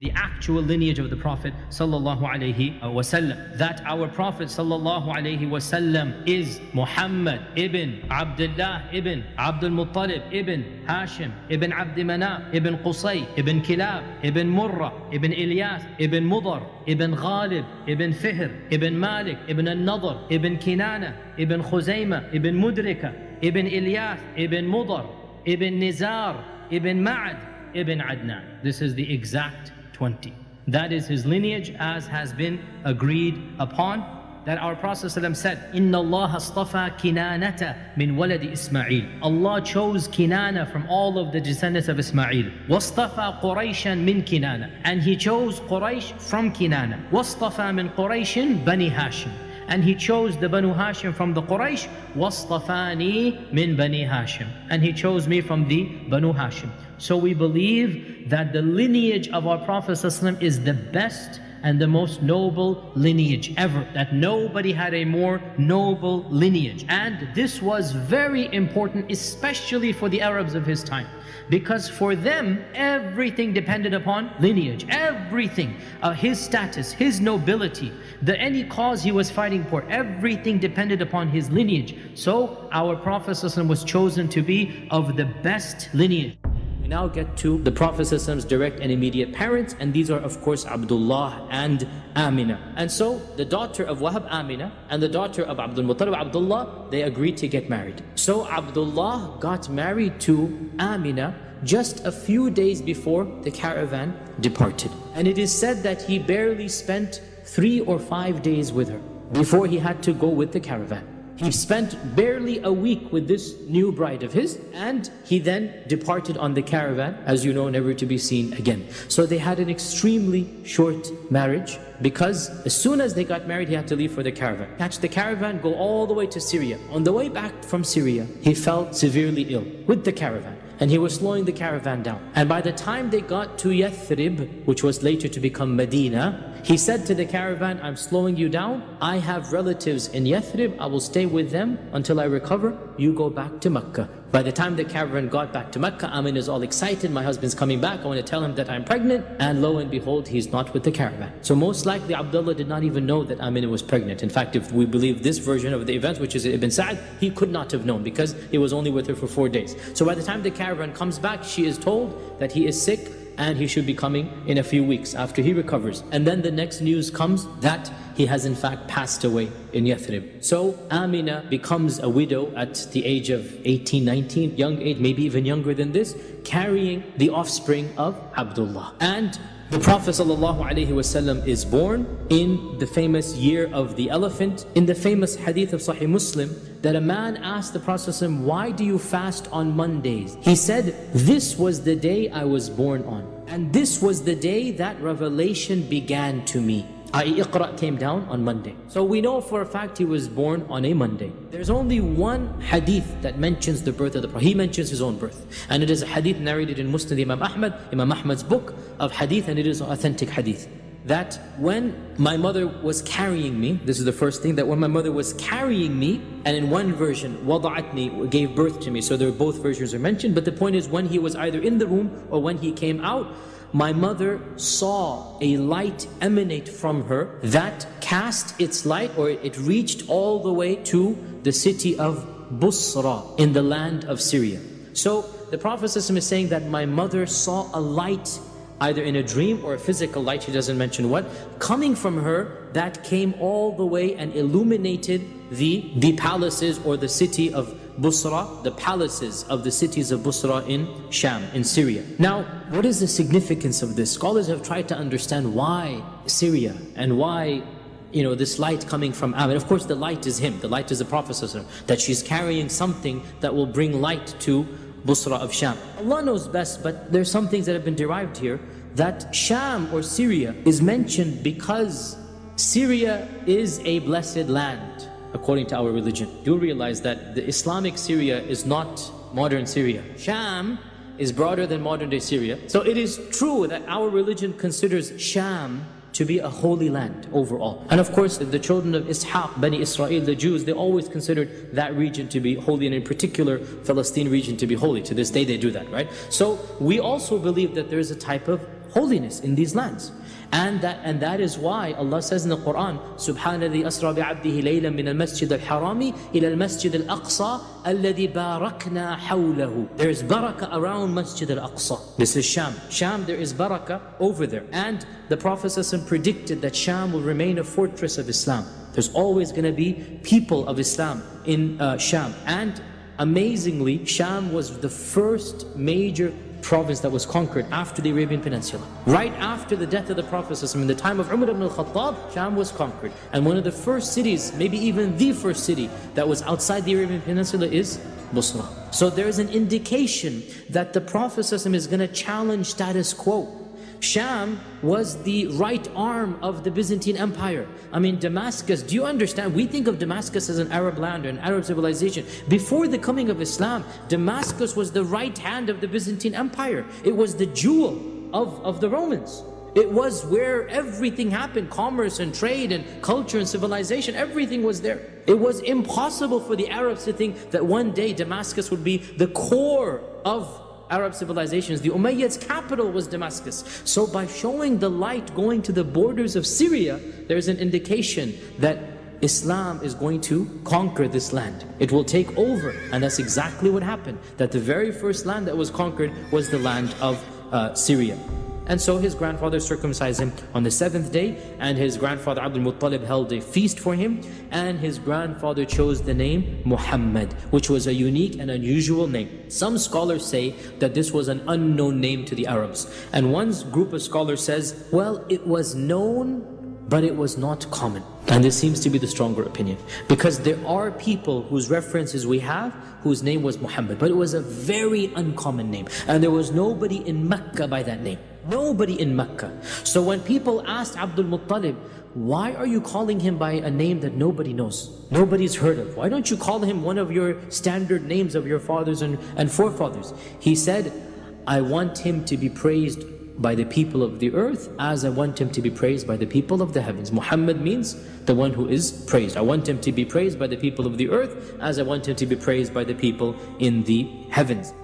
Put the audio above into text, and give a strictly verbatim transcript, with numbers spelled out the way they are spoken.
The actual lineage of the Prophet sallallahu alaihi wasallam. That our Prophet sallallahu alaihi wasallam is Muhammad ibn Abdullah ibn Abdul Muttalib ibn Hashim ibn Abd Manaf ibn Qusay ibn Kilab ibn Murrah ibn Ilyas ibn Mudar ibn Ghalib ibn Fihr ibn Malik ibn al-Nadr ibn Kinana ibn Khuzaymah ibn Mudrika ibn Ilyas ibn Mudar ibn Nizar ibn Ma'ad ibn Adnan. This is the exact twenty. That is his lineage as has been agreed upon. That our Prophet ﷺ said, Inna Allah astafa kinanata min waladi Ismail. Allah chose Kinana from all of the descendants of Ismail. Wastafa Qurayshan min Kinana. And He chose Quraysh from Kinana. Wastafa min Qurayshin Bani Hashim. And He chose the Banu Hashim from the Quraysh. Wastafani min Bani Hashim. And He chose me from the Banu Hashim. So we believe that the lineage of our Prophet ﷺ is the best and the most noble lineage ever. That nobody had a more noble lineage. And this was very important, especially for the Arabs of his time. Because for them, everything depended upon lineage. Everything, uh, his status, his nobility, the any cause he was fighting for, everything depended upon his lineage. So our Prophet ﷺ was chosen to be of the best lineage. We now get to the Prophet ﷺ's direct and immediate parents, and these are of course Abdullah and Amina. And so the daughter of Wahab, Amina, and the daughter of Abdul Muttalib, Abdullah, they agreed to get married. So Abdullah got married to Amina just a few days before the caravan departed. And it is said that he barely spent three or five days with her before he had to go with the caravan. He spent barely a week with this new bride of his, and he then departed on the caravan, as you know, never to be seen again. So they had an extremely short marriage, because as soon as they got married, he had to leave for the caravan. Catch the caravan, go all the way to Syria. On the way back from Syria, he fell severely ill with the caravan, and he was slowing the caravan down. And by the time they got to Yathrib, which was later to become Medina, he said to the caravan, I'm slowing you down. I have relatives in Yathrib. I will stay with them until I recover. You go back to Mecca. By the time the caravan got back to Mecca, Amin is all excited. My husband's coming back. I want to tell him that I'm pregnant. And lo and behold, he's not with the caravan. So most likely Abdullah did not even know that Amina was pregnant. In fact, if we believe this version of the events, which is Ibn Sa'd, he could not have known because he was only with her for four days. So by the time the caravan comes back, she is told that he is sick and he should be coming in a few weeks after he recovers. And then the next news comes that he has in fact passed away in Yathrib. So Amina becomes a widow at the age of eighteen, nineteen, young age, maybe even younger than this, carrying the offspring of Abdullah. And the Prophet ﷺ is born in the famous year of the elephant. In the famous hadith of Sahih Muslim, that a man asked the Prophet ﷺ, why do you fast on Mondays? He said, this was the day I was born on. And this was the day that revelation began to me. that is, Iqra came down on Monday. So we know for a fact he was born on a Monday. There's only one hadith that mentions the birth of the Prophet. He mentions his own birth. And it is a hadith narrated in Musnad Imam Ahmad, Imam Ahmad's book of hadith, and it is an authentic hadith. That when my mother was carrying me, this is the first thing, that when my mother was carrying me, and in one version, وَضَعَتْنِي, gave birth to me, so there both versions are mentioned, but the point is when he was either in the room or when he came out, my mother saw a light emanate from her that cast its light, or it reached all the way to the city of Busra in the land of Syria. So the Prophet ﷺ is saying that my mother saw a light, either in a dream or a physical light, he doesn't mention what, coming from her that came all the way and illuminated the, the palaces or the city of Busra, the palaces of the cities of Busra in Sham, in Syria. Now, what is the significance of this? Scholars have tried to understand why Syria and why, you know, this light coming from Amin. Of course, the light is him, the light is the Prophet ﷺ, that she's carrying something that will bring light to Busra of Sham. Allah knows best, but there's some things that have been derived here, that Sham or Syria is mentioned because Syria is a blessed land according to our religion. You'll realize that the Islamic Syria is not modern Syria. Sham is broader than modern day Syria. So it is true that our religion considers Sham to be a holy land overall. And of course, the children of Ishaq, Bani Israel, the Jews, they always considered that region to be holy, and in particular, Palestine region to be holy. To this day, they do that, right? So we also believe that there is a type of holiness in these lands. And that, and that is why Allah says in the Quran, Subhanalladhi asra bi'abdihi laylan min al-masjid al-harami ila al-masjid al-aqsa alladhi barakna hawlahu. There is barakah around Masjid al-Aqsa. This is Sham. Sham, there is barakah over there. And the Prophet ﷺ predicted that Sham will remain a fortress of Islam. There's always going to be people of Islam in uh, Sham. And amazingly, Sham was the first major province that was conquered after the Arabian Peninsula. Right after the death of the Prophet ﷺ, in the time of Umar ibn al-Khattab, Sham was conquered. And one of the first cities, maybe even the first city that was outside the Arabian Peninsula is Busra. So there is an indication that the Prophet ﷺ is going to challenge status quo. Sham was the right arm of the Byzantine Empire. I mean, Damascus, do you understand? We think of Damascus as an Arab land or an Arab civilization. Before the coming of Islam, Damascus was the right hand of the Byzantine Empire. It was the jewel of, of the Romans. It was where everything happened, commerce and trade and culture and civilization, everything was there. It was impossible for the Arabs to think that one day Damascus would be the core of Arab civilizations. The Umayyads' capital was Damascus. So by showing the light going to the borders of Syria, there's an indication that Islam is going to conquer this land. It will take over. And that's exactly what happened. That the very first land that was conquered was the land of uh, Syria. And so his grandfather circumcised him on the seventh day, and his grandfather Abdul Muttalib held a feast for him, and his grandfather chose the name Muhammad, which was a unique and unusual name. Some scholars say that this was an unknown name to the Arabs. And one group of scholars says, well, it was known, but it was not common. And this seems to be the stronger opinion, because there are people whose references we have whose name was Muhammad, but it was a very uncommon name, and there was nobody in Mecca by that name. Nobody in Mecca. So when people asked Abdul Muttalib, why are you calling him by a name that nobody knows, nobody's heard of? Why don't you call him one of your standard names of your fathers and, and forefathers? He said, I want him to be praised by the people of the earth as I want him to be praised by the people of the heavens. Muhammad means the one who is praised. I want him to be praised by the people of the earth as I want him to be praised by the people in the heavens.